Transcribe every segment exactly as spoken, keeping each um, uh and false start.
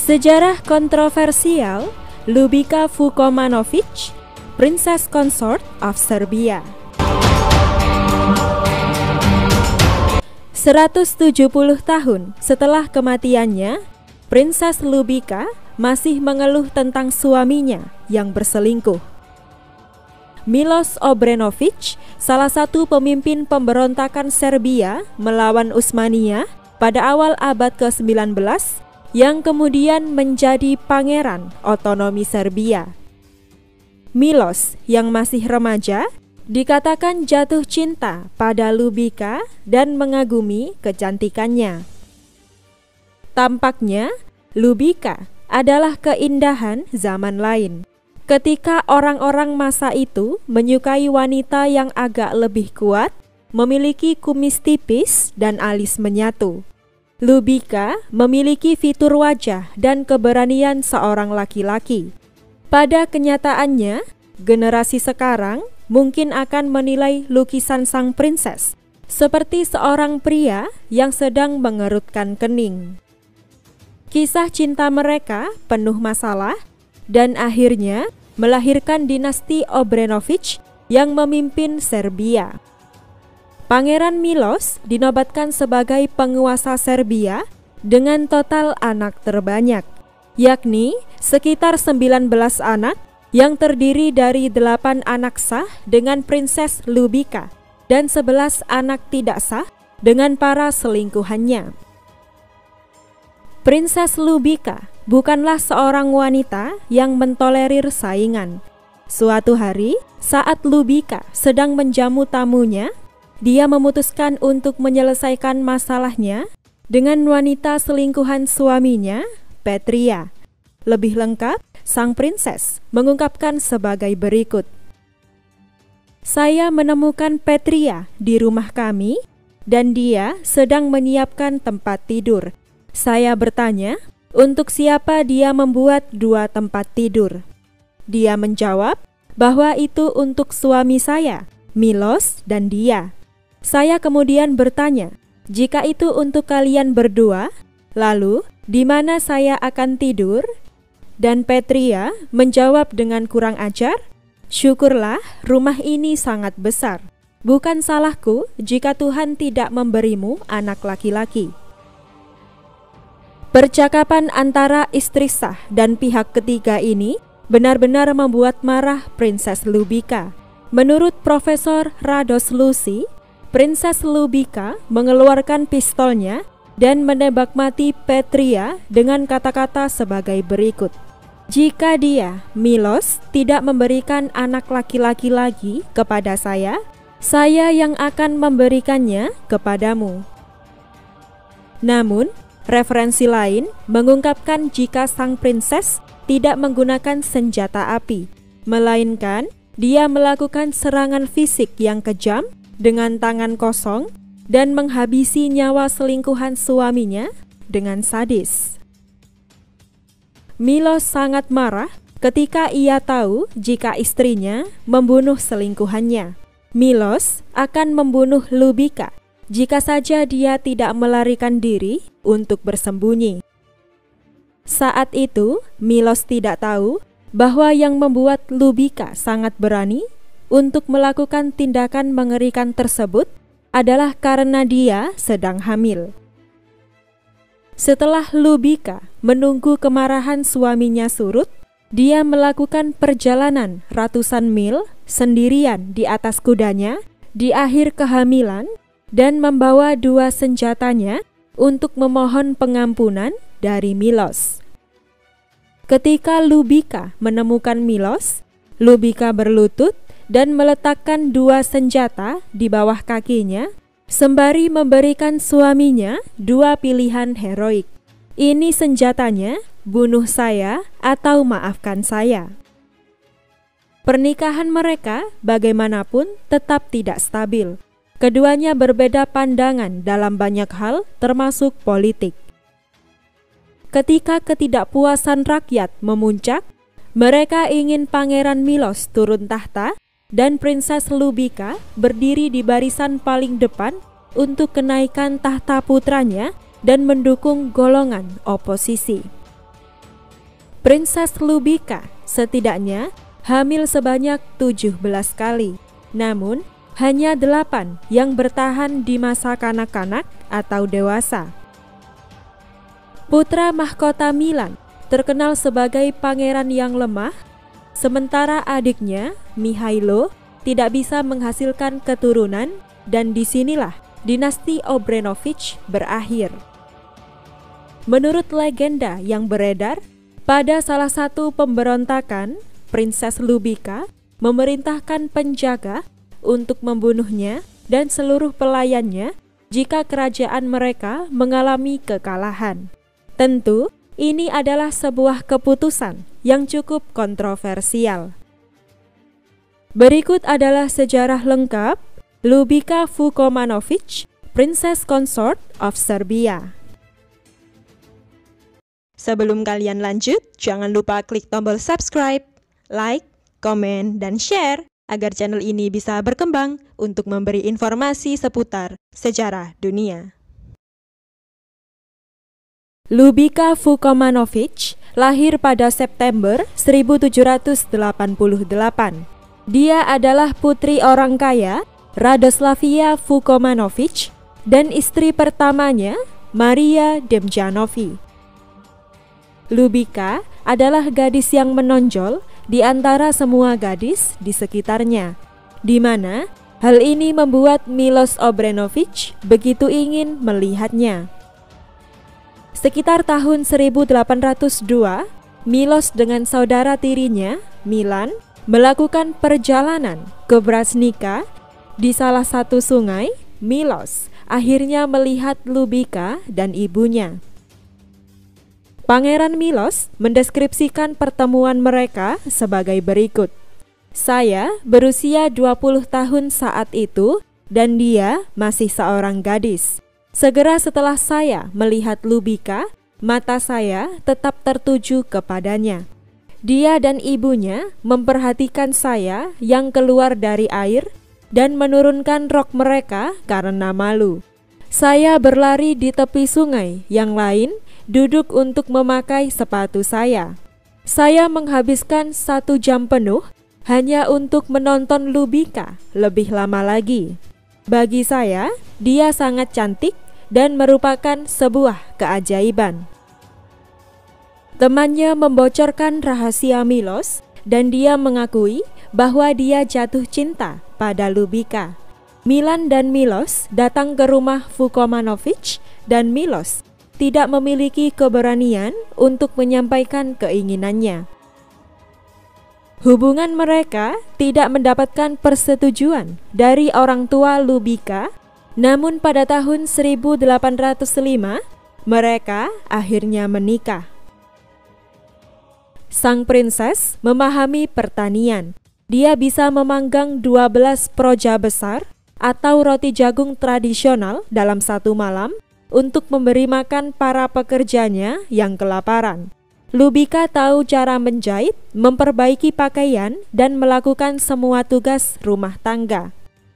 Sejarah kontroversial Ljubica Vukomanović, Princess Consort of Serbia. seratus tujuh puluh tahun setelah kematiannya, Princess Ljubica masih mengeluh tentang suaminya yang berselingkuh. Miloš Obrenović, salah satu pemimpin pemberontakan Serbia melawan Utsmania pada awal abad ke sembilan belas, yang kemudian menjadi pangeran otonomi Serbia. Miloš yang masih remaja dikatakan jatuh cinta pada Ljubica dan mengagumi kecantikannya. Tampaknya Ljubica adalah keindahan zaman lain, ketika orang-orang masa itu menyukai wanita yang agak lebih kuat, memiliki kumis tipis dan alis menyatu. Ljubica memiliki fitur wajah dan keberanian seorang laki-laki. Pada kenyataannya, generasi sekarang mungkin akan menilai lukisan sang princess seperti seorang pria yang sedang mengerutkan kening. Kisah cinta mereka penuh masalah dan akhirnya melahirkan dinasti Obrenović yang memimpin Serbia. Pangeran Miloš dinobatkan sebagai penguasa Serbia dengan total anak terbanyak, yakni sekitar sembilan belas anak yang terdiri dari delapan anak sah dengan Princess Ljubica dan sebelas anak tidak sah dengan para selingkuhannya. Princess Ljubica bukanlah seorang wanita yang mentolerir saingan. Suatu hari, saat Ljubica sedang menjamu tamunya, dia memutuskan untuk menyelesaikan masalahnya dengan wanita selingkuhan suaminya, Petria. Lebih lengkap, sang princess mengungkapkan sebagai berikut. Saya menemukan Petria di rumah kami dan dia sedang menyiapkan tempat tidur. Saya bertanya, untuk siapa dia membuat dua tempat tidur? Dia menjawab bahwa itu untuk suami saya, Miloš, dan dia. Saya kemudian bertanya, jika itu untuk kalian berdua, lalu di mana saya akan tidur? Dan Petria menjawab dengan kurang ajar, syukurlah rumah ini sangat besar. Bukan salahku jika Tuhan tidak memberimu anak laki-laki. Percakapan antara istri sah dan pihak ketiga ini benar-benar membuat marah Princess Ljubica. Menurut Profesor Radoš Luci, Princess Ljubica mengeluarkan pistolnya dan menembak mati Petria dengan kata-kata sebagai berikut. Jika dia, Miloš, tidak memberikan anak laki-laki lagi kepada saya, saya yang akan memberikannya kepadamu. Namun, referensi lain mengungkapkan jika sang princess tidak menggunakan senjata api, melainkan dia melakukan serangan fisik yang kejam dengan tangan kosong dan menghabisi nyawa selingkuhan suaminya dengan sadis. Miloš sangat marah ketika ia tahu jika istrinya membunuh selingkuhannya. Miloš akan membunuh Ljubica jika saja dia tidak melarikan diri untuk bersembunyi. Saat itu, Miloš tidak tahu bahwa yang membuat Ljubica sangat berani untuk melakukan tindakan mengerikan tersebut adalah karena dia sedang hamil. Setelah Ljubica menunggu kemarahan suaminya surut, dia melakukan perjalanan ratusan mil sendirian di atas kudanya di akhir kehamilan dan membawa dua senjatanya untuk memohon pengampunan dari Miloš. Ketika Ljubica menemukan Miloš, Ljubica berlutut dan meletakkan dua senjata di bawah kakinya, sembari memberikan suaminya dua pilihan heroik. Ini senjatanya, bunuh saya atau maafkan saya. Pernikahan mereka bagaimanapun tetap tidak stabil. Keduanya berbeda pandangan dalam banyak hal, termasuk politik. Ketika ketidakpuasan rakyat memuncak, mereka ingin Pangeran Miloš turun tahta dan Princess Ljubica berdiri di barisan paling depan untuk kenaikan tahta putranya dan mendukung golongan oposisi. Princess Lubika setidaknya hamil sebanyak tujuh belas kali, namun hanya delapan yang bertahan di masa kanak-kanak atau dewasa. Putra mahkota Milan terkenal sebagai pangeran yang lemah, sementara adiknya, Mihailo, tidak bisa menghasilkan keturunan, dan disinilah dinasti Obrenović berakhir. Menurut legenda yang beredar, pada salah satu pemberontakan, Princess Lubika memerintahkan penjaga untuk membunuhnya dan seluruh pelayannya jika kerajaan mereka mengalami kekalahan. Tentu, ini adalah sebuah keputusan yang cukup kontroversial. Berikut adalah sejarah lengkap Lubika Vukomanović, Princess Consort of Serbia. Sebelum kalian lanjut, jangan lupa klik tombol subscribe, like, komen, dan share agar channel ini bisa berkembang untuk memberi informasi seputar sejarah dunia. Lubika Vukomanović lahir pada September seribu tujuh ratus delapan puluh delapan. Dia adalah putri orang kaya, Radoslavia Vukomanović, dan istri pertamanya, Maria Demjanovi. Lubika adalah gadis yang menonjol di antara semua gadis di sekitarnya, di mana hal ini membuat Milos Obrenović begitu ingin melihatnya. Sekitar tahun seribu delapan ratus dua, Milos dengan saudara tirinya, Milan, melakukan perjalanan ke Brasnica. Di salah satu sungai, Milos akhirnya melihat Lubika dan ibunya. Pangeran Milos mendeskripsikan pertemuan mereka sebagai berikut. Saya berusia dua puluh tahun saat itu dan dia masih seorang gadis. Segera setelah saya melihat Lubika, mata saya tetap tertuju kepadanya. Dia dan ibunya memperhatikan saya yang keluar dari air dan menurunkan rok mereka karena malu. Saya berlari di tepi sungai, yang lain duduk untuk memakai sepatu saya. Saya menghabiskan satu jam penuh hanya untuk menonton Lubika lebih lama lagi. Bagi saya, dia sangat cantik dan merupakan sebuah keajaiban. Temannya membocorkan rahasia Milos dan dia mengakui bahwa dia jatuh cinta pada Lubika. Milan dan Milos datang ke rumah Vukomanović dan Milos tidak memiliki keberanian untuk menyampaikan keinginannya. Hubungan mereka tidak mendapatkan persetujuan dari orang tua Lubika, namun pada tahun seribu delapan ratus lima mereka akhirnya menikah. Sang prinses memahami pertanian. Dia bisa memanggang dua belas proja besar atau roti jagung tradisional dalam satu malam untuk memberi makan para pekerjanya yang kelaparan. Lubika tahu cara menjahit, memperbaiki pakaian, dan melakukan semua tugas rumah tangga.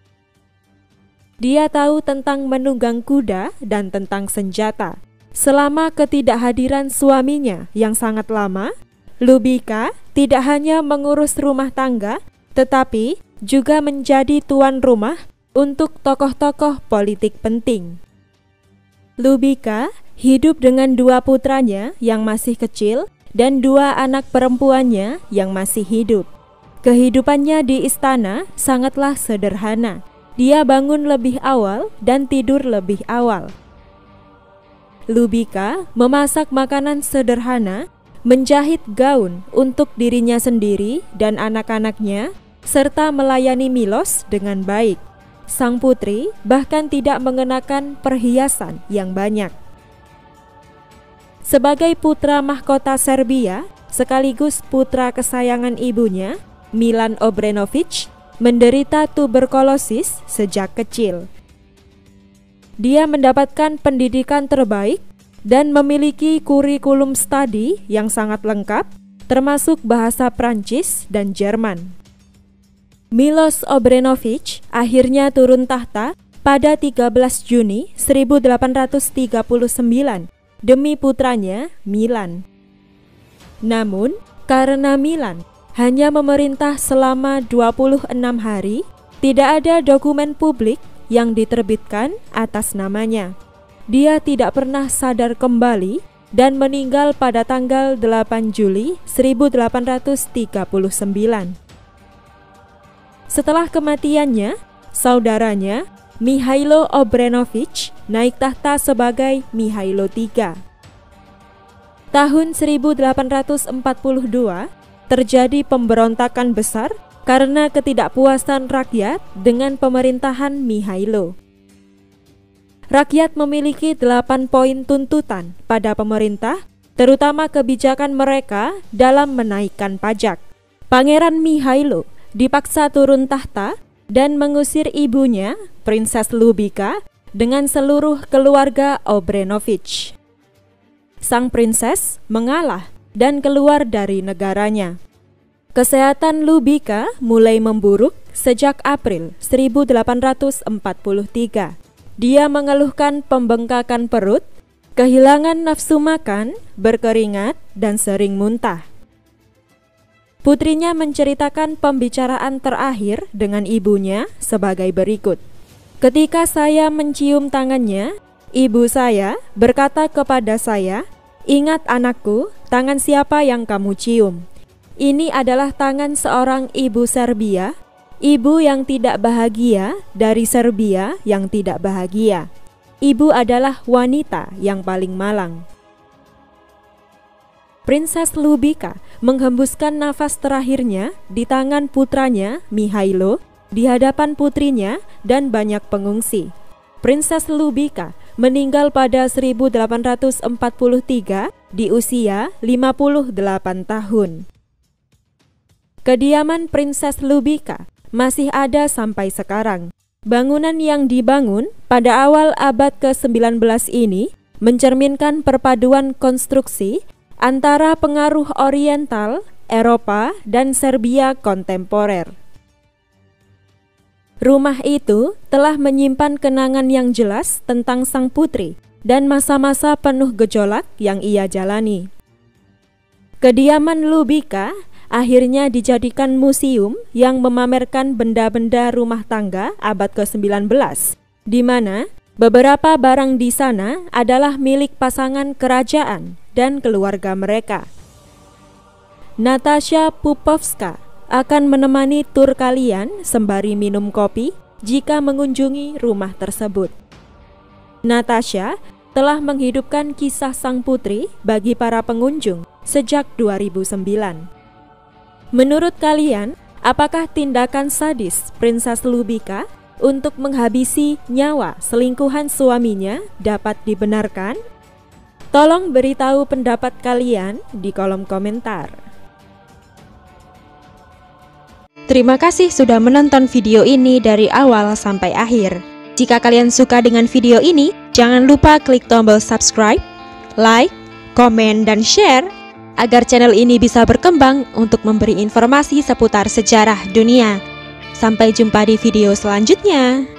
Dia tahu tentang menunggang kuda dan tentang senjata. Selama ketidakhadiran suaminya yang sangat lama, Lubika tidak hanya mengurus rumah tangga, tetapi juga menjadi tuan rumah untuk tokoh-tokoh politik penting. Lubika hidup dengan dua putranya yang masih kecil dan dua anak perempuannya yang masih hidup. Kehidupannya di istana sangatlah sederhana. Dia bangun lebih awal dan tidur lebih awal. Lubika memasak makanan sederhana, menjahit gaun untuk dirinya sendiri dan anak-anaknya, serta melayani Milos dengan baik. Sang putri bahkan tidak mengenakan perhiasan yang banyak. Sebagai putra mahkota Serbia, sekaligus putra kesayangan ibunya, Milan Obrenović menderita tuberkulosis sejak kecil. Dia mendapatkan pendidikan terbaik dan memiliki kurikulum studi yang sangat lengkap, termasuk bahasa Prancis dan Jerman. Milos Obrenović akhirnya turun tahta pada tiga belas Juni seribu delapan ratus tiga puluh sembilan demi putranya Milan. Namun, karena Milan hanya memerintah selama dua puluh enam hari, tidak ada dokumen publik yang diterbitkan atas namanya. Dia tidak pernah sadar kembali dan meninggal pada tanggal delapan Juli seribu delapan ratus tiga puluh sembilan. Setelah kematiannya, saudaranya Mihailo Obrenović naik tahta sebagai Mihailo ketiga. Tahun seribu delapan ratus empat puluh dua terjadi pemberontakan besar karena ketidakpuasan rakyat dengan pemerintahan Mihailo. Rakyat memiliki delapan poin tuntutan pada pemerintah, terutama kebijakan mereka dalam menaikkan pajak. Pangeran Mihailo dipaksa turun tahta dan mengusir ibunya, Princess Ljubica, dengan seluruh keluarga Obrenović. Sang princess mengalah dan keluar dari negaranya. Kesehatan Ljubica mulai memburuk sejak April seribu delapan ratus empat puluh tiga. Dia mengeluhkan pembengkakan perut, kehilangan nafsu makan, berkeringat, dan sering muntah. Putrinya menceritakan pembicaraan terakhir dengan ibunya sebagai berikut. Ketika saya mencium tangannya, ibu saya berkata kepada saya, "Ingat anakku, tangan siapa yang kamu cium? Ini adalah tangan seorang ibu Serbia, ibu yang tidak bahagia dari Serbia yang tidak bahagia. Ibu adalah wanita yang paling malang." Princess Ljubica menghembuskan nafas terakhirnya di tangan putranya Mihailo di hadapan putrinya dan banyak pengungsi. Princess Ljubica meninggal pada seribu delapan ratus empat puluh tiga di usia lima puluh delapan tahun. Kediaman Princess Ljubica masih ada sampai sekarang. Bangunan yang dibangun pada awal abad ke sembilan belas ini mencerminkan perpaduan konstruksi antara pengaruh Oriental, Eropa, dan Serbia kontemporer. Rumah itu telah menyimpan kenangan yang jelas tentang sang putri dan masa-masa penuh gejolak yang ia jalani. Kediaman Ljubica akhirnya dijadikan museum yang memamerkan benda-benda rumah tangga abad ke sembilan belas, di mana beberapa barang di sana adalah milik pasangan kerajaan dan keluarga mereka. Natasha Pupovska akan menemani tur kalian sembari minum kopi jika mengunjungi rumah tersebut. Natasha telah menghidupkan kisah sang putri bagi para pengunjung sejak dua ribu sembilan. Menurut kalian, apakah tindakan sadis Princess Ljubica untuk menghabisi nyawa selingkuhan suaminya dapat dibenarkan? Tolong beritahu pendapat kalian di kolom komentar. Terima kasih sudah menonton video ini dari awal sampai akhir. Jika kalian suka dengan video ini, jangan lupa klik tombol subscribe, like, komen, dan share agar channel ini bisa berkembang untuk memberi informasi seputar sejarah dunia. Sampai jumpa di video selanjutnya.